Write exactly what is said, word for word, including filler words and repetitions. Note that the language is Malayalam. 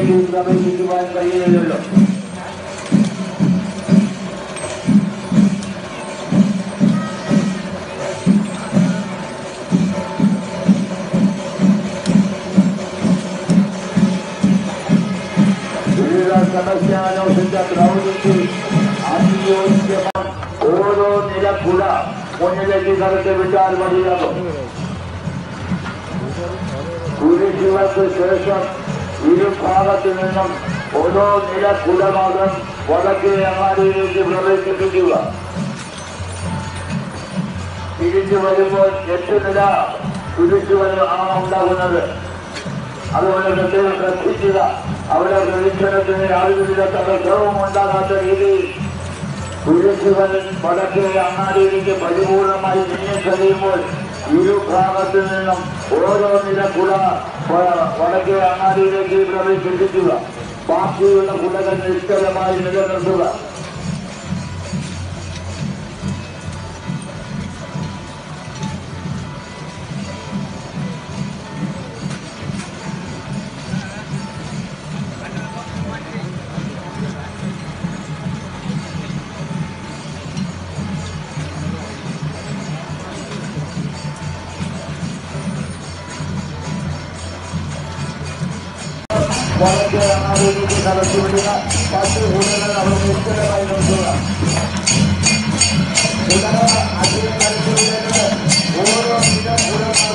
അങ്ങാടിയിലേക്ക് പ്രവേശിക്കുവാൻ കഴിയുകയുള്ളൂ. സമസ്യാനോസിന്റെ പ്രൗഢിക്ക് അതിയോഗ്യമാണ്. ഓരോ നിലക്കുട മുന്നിലേക്ക് കടത്തി വിട്ടാൽ മതിയാകും. കുരിശുകൾക്ക് ശേഷം ഇരുഭാഗത്തു നിന്നും ഓരോ നിലക്കുടമാകും വടക്കേ അങ്ങാടിയിലേക്ക് പ്രവേശിപ്പിക്കുക. തിരിച്ചു വരുമ്പോൾ എട്ട് നില കുരിശുകൾ ആണ് ഉണ്ടാകുന്നത്. അതുകൊണ്ട് പ്രത്യേകം ശ്രദ്ധിക്കുക. അവിടെ പ്രദക്ഷിണത്തിന് യാതൊരുവിധ തടസ്സവും ഉണ്ടാകാത്ത രീതിയിൽ കുരിശുകൾ വടക്കേ അങ്ങാടിയിലേക്ക് പരിപൂർണമായി നീങ്ങി കഴിയുമ്പോൾ ഇരുഭാഗത്തു നിന്നും ഓരോ നിലക്കുട വടക്കേ അങ്ങാടിയിലേക്ക് പ്രവേശിപ്പിക്കുക. ബാക്കിയുള്ള കുടകൾ നിശ്ചലമായി നിലനിർത്തുക. വടക്കേ അങ്ങാടിയിലേക്ക് കടത്തിവിടുക. പത്ത് കുടകൾ അവിടെ നിശ്ചലമായി നോക്കുക. കുടകൾ അതിൽ കടത്തിവിടുന്നത് ഓരോ നില കുട